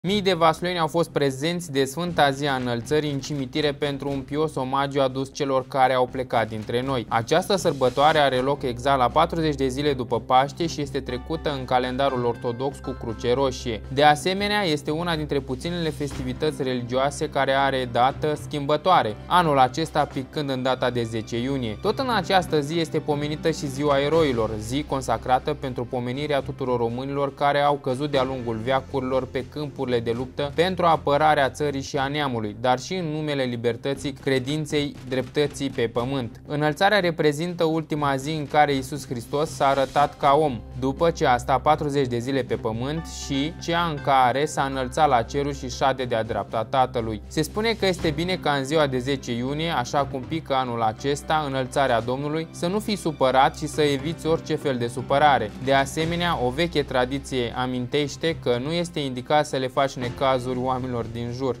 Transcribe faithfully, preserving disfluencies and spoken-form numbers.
Mii de vaslui au fost prezenți de Sfânta Zi a Înălțării în cimitire pentru un pios omagiu adus celor care au plecat dintre noi. Această sărbătoare are loc exact la patruzeci de zile după Paște și este trecută în calendarul ortodox cu cruce roșie. De asemenea, este una dintre puținele festivități religioase care are dată schimbătoare, anul acesta picând în data de zece iunie. Tot în această zi este pomenită și Ziua Eroilor, zi consacrată pentru pomenirea tuturor românilor care au căzut de-a lungul veacurilor pe câmpuri de luptă pentru apărarea țării și a neamului, dar și în numele libertății, credinței, dreptății pe pământ. Înălțarea reprezintă ultima zi în care Iisus Hristos s-a arătat ca om, după ce a stat patruzeci de zile pe pământ și cea în care s-a înălțat la ceruri și șade de-a dreapta Tatălui. Se spune că este bine ca în ziua de zece iunie, așa cum pică anul acesta, înălțarea Domnului, să nu fii supărat și să eviți orice fel de supărare. De asemenea, o veche tradiție amintește că nu este indicat să le faci necazuri oamenilor din jur.